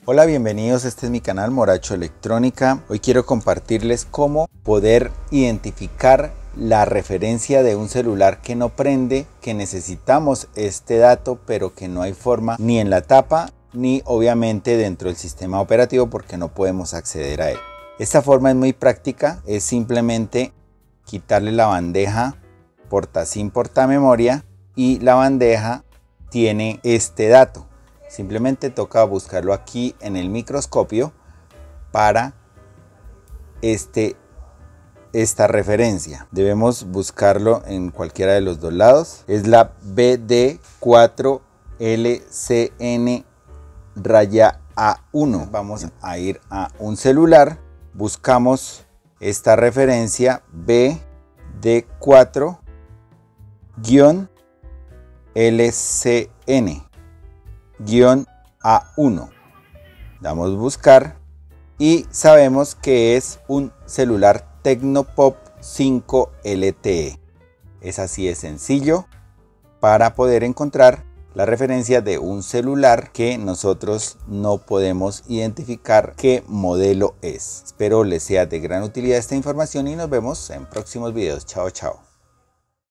Hola, bienvenidos, este es mi canal Moracho Electrónica. Hoy quiero compartirles cómo poder identificar la referencia de un celular que no prende, que necesitamos este dato pero que no hay forma ni en la tapa ni obviamente dentro del sistema operativo porque no podemos acceder a él. Esta forma es muy práctica, es simplemente quitarle la bandeja porta SIM porta memoria y la bandeja tiene este dato. Simplemente toca buscarlo aquí en el microscopio para esta referencia. Debemos buscarlo en cualquiera de los dos lados. Es la BD4LCN-A1. Vamos a ir a un celular. Buscamos esta referencia BD4-LCN-A1. Damos buscar y sabemos que es un celular Tecnopop 5 LTE. Es así de sencillo para poder encontrar la referencia de un celular que nosotros no podemos identificar qué modelo es. Espero les sea de gran utilidad esta información y nos vemos en próximos videos. Chao, chao.